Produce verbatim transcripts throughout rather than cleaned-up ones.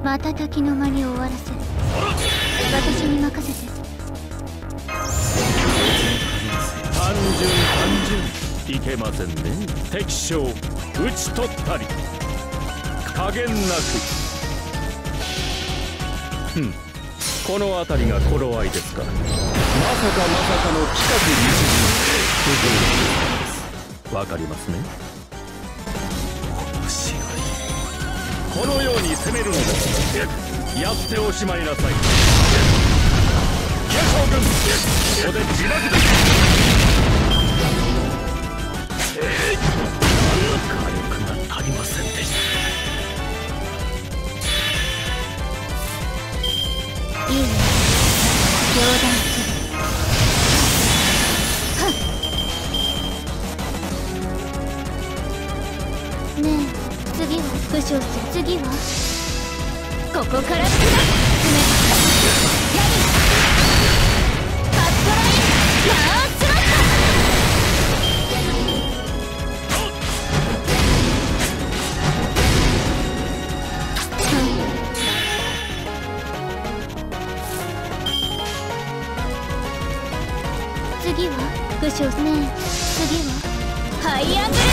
また時の間に終わらせる。私に任せて。 単純単純いけませんね。敵将討ち取ったり加減なく。ふん、この辺りが頃合いですか。まさかまさかの近くにです。わかりますね。面白い。このように攻めるのです。やっておしまいなさい。野将軍、ここで自爆です。えい、火力が足りませんでした。 いいね、冗談する。はっ。ねえ、次は武将する。次はここから進め。やる。カットラインナースロッ次は武将ねえ。次はハイアングルトラック。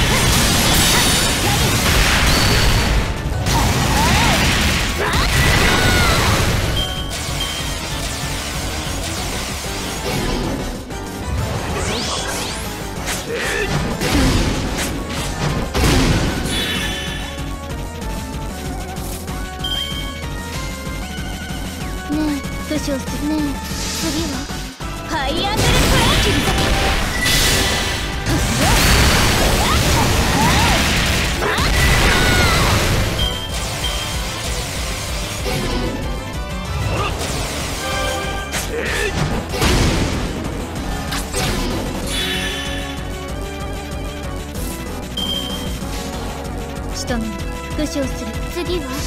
ねえ武将すねえ。次はハイアングルトラック。仕留める。武将する。次は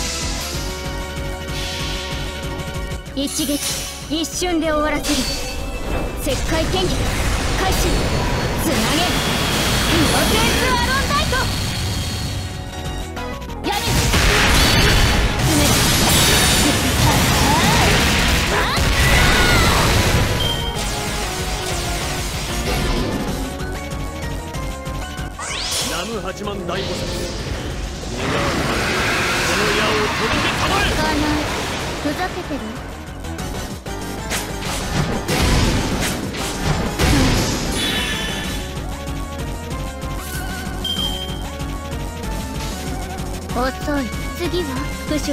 一撃一瞬で終わらせる。石灰剣撃開始。つなげイノセンスアロンダイト。やる。詰める。 ナム八幡大菩薩、この矢を取りでたまえ。 使わない。ふざけてる。遅い。次は武将する。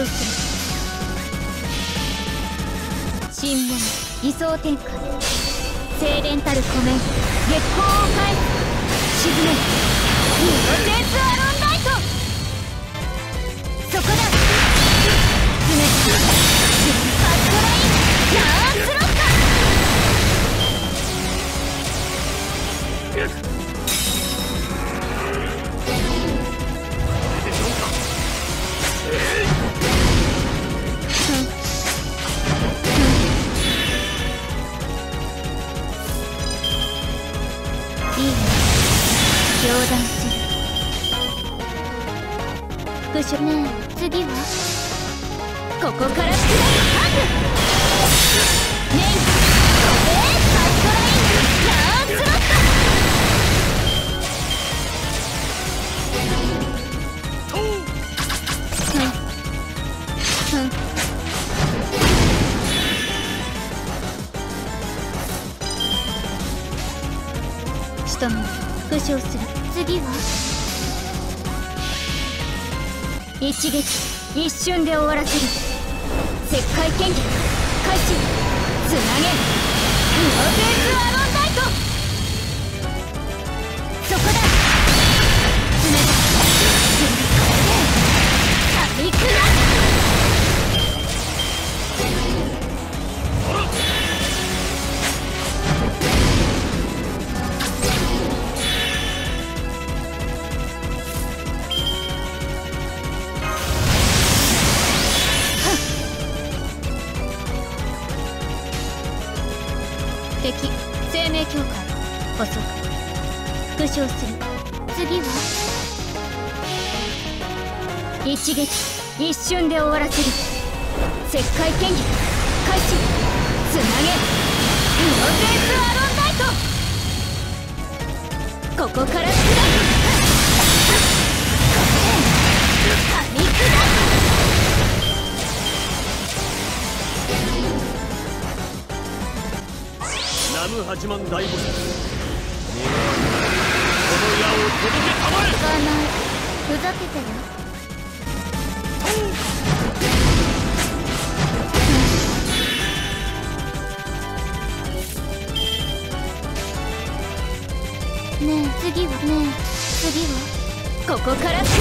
新物偽装展開。精錬たる湖面月光を返す。沈める。イノセンスアロンライト。そこだ。詰める。カットラインナースロッカー。いいね、冗談する。武将ねえ。次はここからスクラップハング。メインえー、カットラインナースロッカー。うんうん。仕留める。武将する。次は一撃一瞬で終わらせる。石灰剣撃開始。つなげイノセンスアロンダイト。そこだ。詰める。軽くな。敵生命強化。補足。復唱する。次は一撃一瞬で終わらせる。石灰剣技開始。つなげイノセンスアロンライト。ここから砕く。噛み砕く。 ナム八幡大菩薩、この矢を届けたまえ。 使わない。ふざけてる。ねえ次はねえ次はここからついてこい。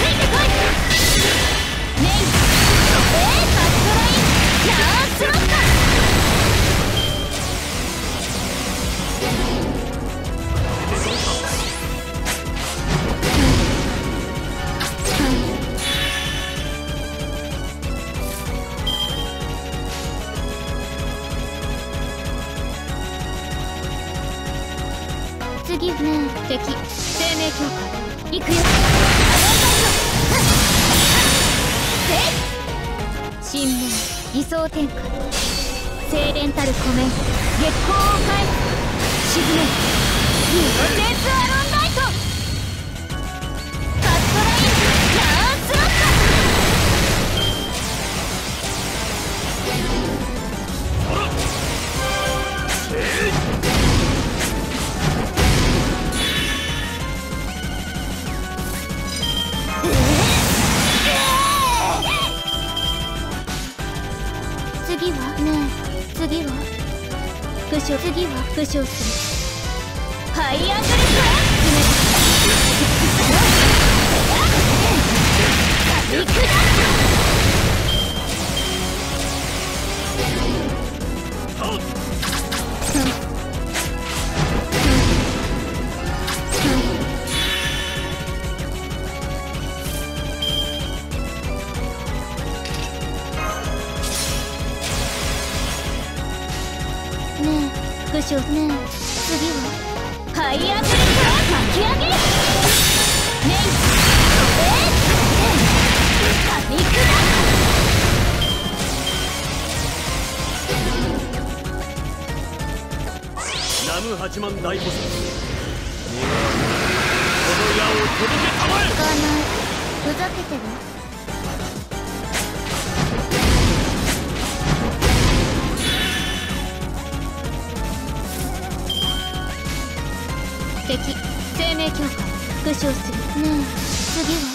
メインえーバットラインナースロッカー。次ねえ敵生命強化いくよ。神門偽装天下精錬たる湖面月光を返す。沈めイノセンスアロンライト。カットラインナースロッカ次はねえ次は負傷次は負傷する。ハイアングルクラッシュ。噛み砕副将ねえ次はハイアングルクラッ巻き上げ。メインえー噛み砕く。ナム八幡大菩薩、この矢を届けたまえ。 使わない。ふざけてる。敵生命強化復唱する。ねえ次は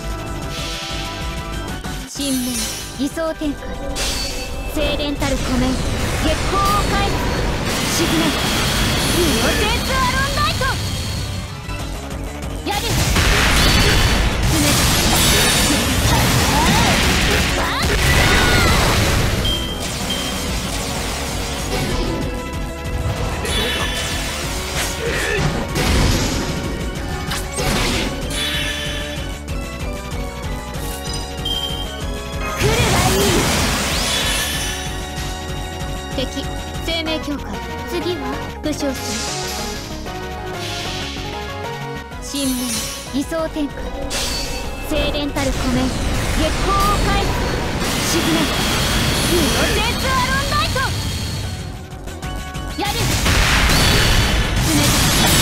神門偽装天下精錬たる湖面月光を返す。沈めイノセンスアロンライト。やる詰め敵生命強化次は復唱する。神門偽装天下精錬たる湖面月光を返す。沈めイノセンスアロンライト。やる詰め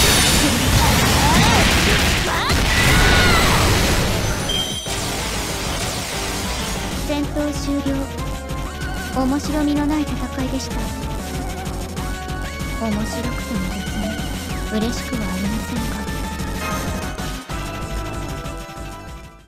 戦闘終了。面白みのない戦いでした。面白くても別に嬉しくはありませんが。